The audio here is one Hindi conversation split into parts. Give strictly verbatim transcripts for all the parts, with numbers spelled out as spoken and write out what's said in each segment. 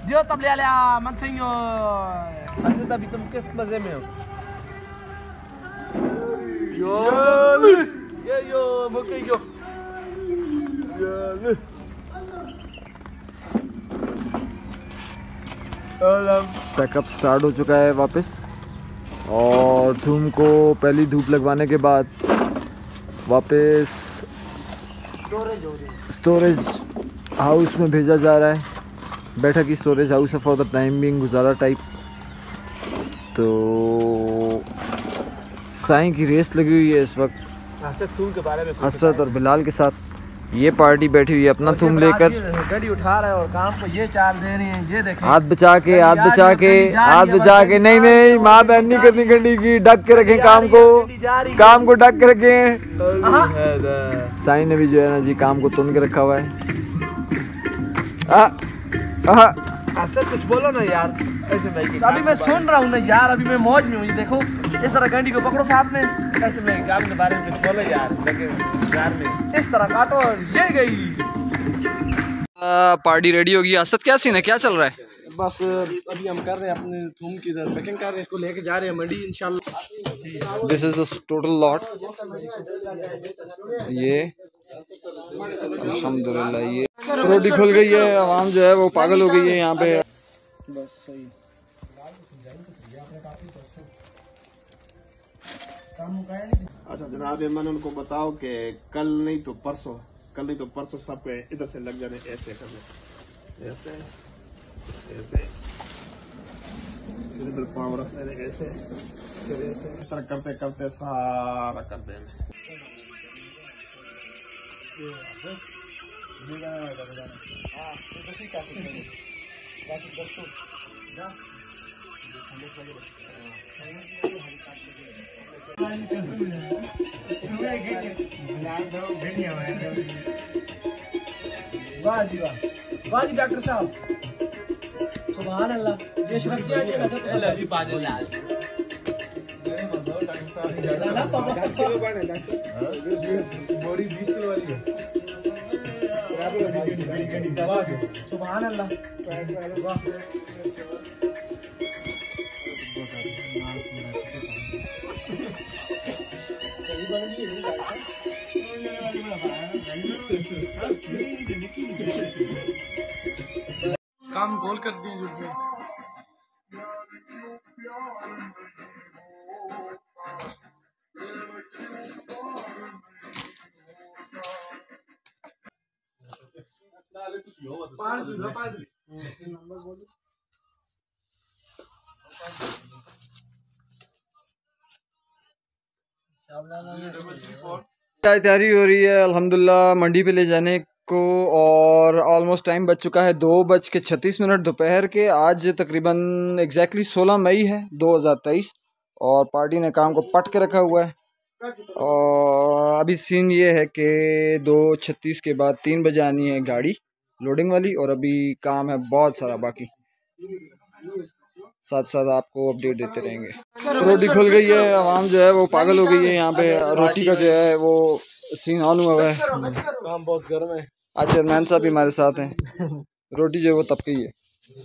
दियो तब ले लिया मन सही हो। अरे अभी तुम किस मजे में हो? यो ये यो मुके यो पैकअप स्टार्ट हो चुका है वापस, और धूम को पहली धूप लगवाने के बाद वापस स्टोरेज हाउस में भेजा जा रहा है। बैठक की स्टोरेज हाउस है फॉर द टाइम बिंग गुजारा टाइप। तो साईं की रेस लगी हुई है इस वक्त थूम के बारे में हसरत और बिलाल के साथ। ये पार्टी बैठी हुई है अपना थूम लेकर, गाड़ी उठा रहा है और काम को ये चाल दे रही है। ये देखें हाथ बचा के हाथ बचा के हाथ बचा के नहीं नहीं माँ बहन नहीं करनी गंडी की, ढक के रखें काम को, काम को ढक के रखें। साईं ने भी जो है ना जी काम को तुन के रखा हुआ है। आ, आ, अच्छा कुछ बोलो ना यार, ऐसे भाई अभी मैं सुन रहा हूँ ना यार, अभी मैं मौज में हूँ। देखो इस तरह गंडी को पकड़ो साथ में, ऐसे मैं काम के बारे में कुछ बोलो यार, लेकिन यार में इस तरह काटो। ये गई पार्टी रेडी होगी। असद क्या सीन है, क्या चल रहा है? बस अभी हम कर रहे हैं अपने थूम की पैकिंग कर रहे हैं, इसको लेके जा रहे हैं मंडी इंशाल्लाह। This is the total lot. ये अल्हम्दुलिल्लाह ये रोटी खुल गई है, आवाम जो है वो पागल हो गई है यहाँ पे। बस सही। अच्छा जनाब इमन उनको बताओ कि कल नहीं तो परसों, कल नहीं तो परसों सब इधर से लग जाने, ऐसे करने, ऐसे ऐसे इधर पाँव रख देने, ऐसे फिर ऐसे इस तरह करते करते सारा कर देने। वाह जी वाह, वाह जी डॉक्टर साहब, सुभान अल्लाह। ये शरफ क्या है वैसे तो जी बाजे यार ना पापा सब बोरी बीस किलो वाली है। वाह जी सुभान अल्लाह। वाह काम गोल कर दिए जो भी। तैयारी हो रही है अल्हम्दुलिल्लाह मंडी पे ले जाने को, और ऑलमोस्ट टाइम बच चुका है दो बज के छत्तीस मिनट दोपहर के। आज तकरीबन एग्जैक्टली सोलह मई है दो हज़ार तेईस, और पार्टी ने काम को पट के रखा हुआ है। और अभी सीन ये है कि दो छत्तीस के बाद तीन बजे आनी है गाड़ी लोडिंग वाली, और अभी काम है बहुत सारा बाकी। साथ साथ आपको अपडेट देते रहेंगे। रोटी खुल गई है, आवाम जो है वो पागल हो गई है यहाँ पे। रोटी का जो है वो सीन ऑन हुआ है। काम बहुत गर्म है। आज चेयरमैन साहब भी हमारे साथ हैं। रोटी जो है वो तब की है।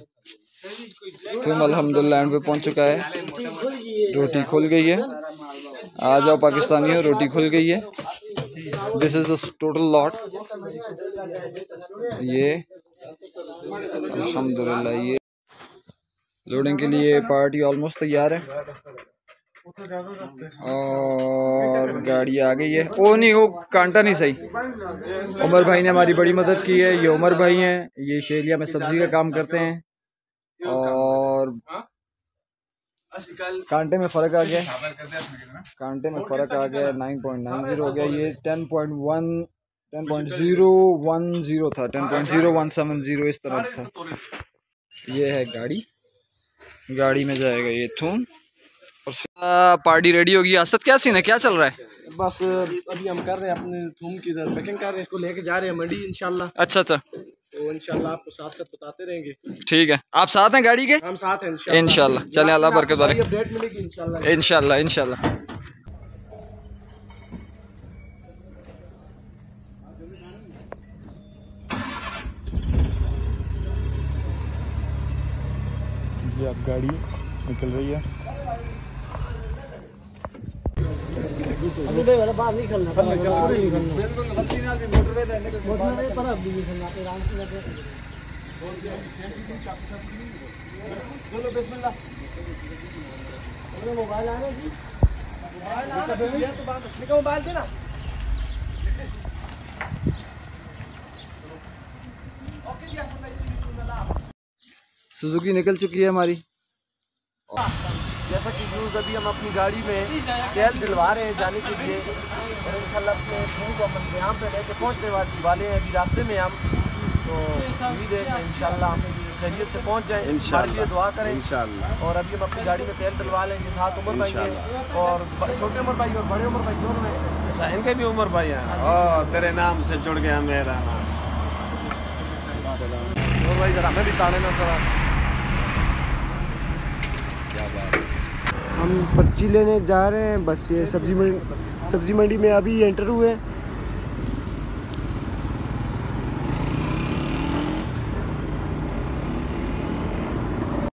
तुम अल्हम्दुलिल्लाह एंड पे पहुंच चुका है, रोटी खुल गई है। आ जाओ पाकिस्तानियों, रोटी खुल गई है। This is the total lot. ये अल्हम्दुलिल्लाह ये लोडिंग के लिए पार्टी ऑलमोस्ट तैयार है, और गाड़ी आ गई है। ओ नहीं वो कांटा नहीं सही। उमर भाई ने हमारी बड़ी मदद की है। ये उमर भाई हैं, ये शेलिया में सब्जी का काम करते हैं, और कांटे में फ़र्क आ गया, कांटे में फ़र्क आ गया। नाइन पॉइंट नाइन ज़ीरो हो गया, ये ten point one ten point zero one zero था, ten point zero one seven zero इस तरह था। ये है गाड़ी, गाड़ी में जाएगा ये थूम। और पार्टी रेडी होगी। असद क्या सीन है, क्या चल रहा है? बस अभी हम कर रहे हैं अपने थूम की पैकिंग कर रहे हैं, इसको लेके जा रहे हैं मंडी इंशाल्लाह। अच्छा अच्छा, तो इंशाल्लाह आपको साथ साथ बताते रहेंगे। ठीक है, आप साथ हैं गाड़ी के? हम साथ हैं इंशाल्लाह। चलें, अल्लाह बरकत करे। अपडेट मिलेगी इंशाल्लाह इंशाल्लाह इंशाल्लाह। अब गाड़ी निकल रही है। अभी भाई वाला बाहर निकलना पर मोटरवे मोटरवे पर अब भी निकलना पे राम से लगे चलो बिस्मिल्लाह। मोबाइल आना जी, मोबाइल आना तो बात निकल मोबाइल देना। सुजुकी निकल चुकी है हमारी। जैसा कि यूज अभी हम अपनी गाड़ी में तेल दिलवा रहे हैं जाने के लिए, और इंशाल्लाह अपने फूल को हम यहाँ पे लेके पहुँचने वाले हैं। अभी रास्ते में हम, तो उम्मीद है कि इंशाल्लाह हम खैरियत से पहुँच जाएँ। हमारे लिए दुआ करें इंशाल्लाह। और अभी हम अपनी गाड़ी में तेल दिलवा लेंगे। साथ उमर भाई हैं और छोटे उमर भाई और बड़े उमर भाई दोनों हैं। अच्छा, इनके भी उमर भाई हैं। ओ, तेरे नाम से जुड़ गया मेरा नाम। उमर भाई जरा हमें भी ताड़े ना सर। क्या बात है। हम पर्ची लेने जा रहे हैं, बस ये सब्जी मंडी सब्जी मंडी में अभी एंटर हुए हैं।